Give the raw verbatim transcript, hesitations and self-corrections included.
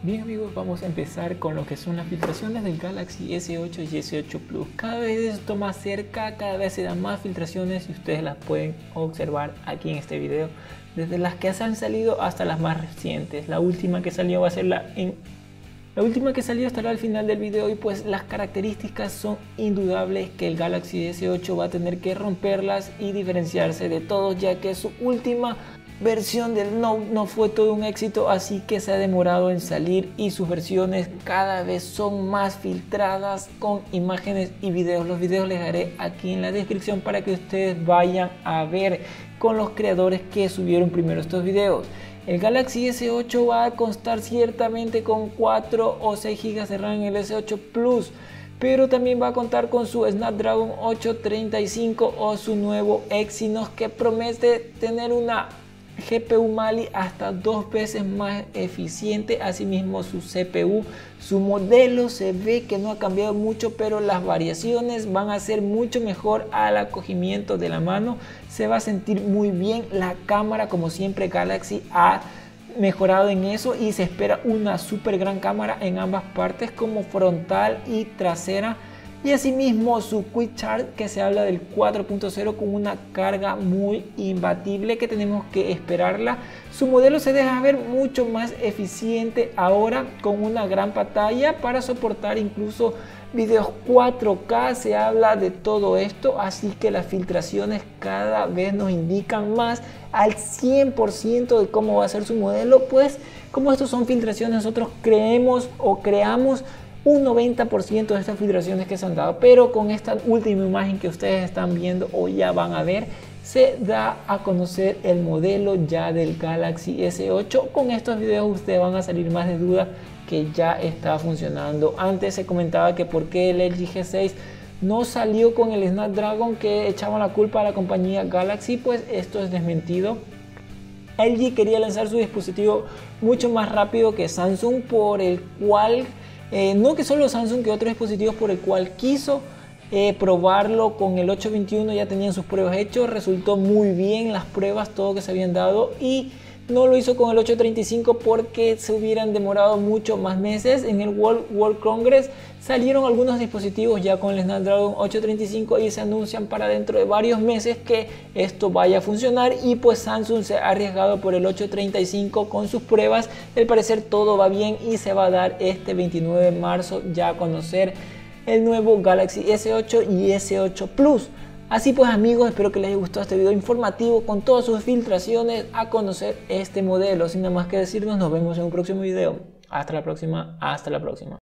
Bien amigos, vamos a empezar con lo que son las filtraciones del Galaxy S ocho y S ocho Plus. Cada vez esto más cerca, cada vez se dan más filtraciones y ustedes las pueden observar aquí en este video. Desde las que han salido hasta las más recientes. La última que salió va a ser la en... La última que salió estará al final del video y pues las características son indudables que el Galaxy S ocho va a tener que romperlas y diferenciarse de todos, ya que su última versión del Note no fue todo un éxito, así que se ha demorado en salir y sus versiones cada vez son más filtradas con imágenes y videos. Los videos les haré aquí en la descripción para que ustedes vayan a ver con los creadores que subieron primero estos videos. El Galaxy S ocho va a constar ciertamente con cuatro o seis gigas de RAM en el S ocho Plus, pero también va a contar con su Snapdragon ocho treinta y cinco o su nuevo Exynos, que promete tener una G P U Mali hasta dos veces más eficiente. Asimismo su C P U, su modelo se ve que no ha cambiado mucho, pero las variaciones van a ser mucho mejor al acogimiento de la mano. Se va a sentir muy bien. La cámara, como siempre, Galaxy ha mejorado en eso y se espera una super gran cámara en ambas partes, como frontal y trasera. Y asimismo su Quick Charge, que se habla del cuatro punto cero con una carga muy imbatible que tenemos que esperarla. Su modelo se deja ver mucho más eficiente ahora, con una gran pantalla para soportar incluso videos cuatro K. Se habla de todo esto, así que las filtraciones cada vez nos indican más al cien por ciento de cómo va a ser su modelo. Pues como estos son filtraciones, nosotros creemos o creamos un noventa por ciento de estas filtraciones que se han dado, pero con esta última imagen que ustedes están viendo o ya van a ver, se da a conocer el modelo ya del Galaxy S ocho. Con estos videos ustedes van a salir más de dudas que ya está funcionando. Antes se comentaba que por qué el L G G seis no salió con el Snapdragon, que echaban la culpa a la compañía Galaxy. Pues esto es desmentido. L G quería lanzar su dispositivo mucho más rápido que Samsung, por el cual Eh, no que solo Samsung, que otros dispositivos, por el cual quiso eh, probarlo con el ocho veintiuno. Ya tenían sus pruebas hechas, resultó muy bien las pruebas, todo que se habían dado, y no lo hizo con el ocho treinta y cinco porque se hubieran demorado mucho más meses. En el World, World Congress salieron algunos dispositivos ya con el Snapdragon ocho treinta y cinco y se anuncian para dentro de varios meses que esto vaya a funcionar, y pues Samsung se ha arriesgado por el ocho treinta y cinco con sus pruebas. Al parecer todo va bien y se va a dar este veintinueve de marzo ya a conocer el nuevo Galaxy S ocho y S ocho Plus. Así pues amigos, espero que les haya gustado este video informativo con todas sus filtraciones a conocer este modelo. Sin nada más que decirnos, nos vemos en un próximo video. Hasta la próxima, hasta la próxima.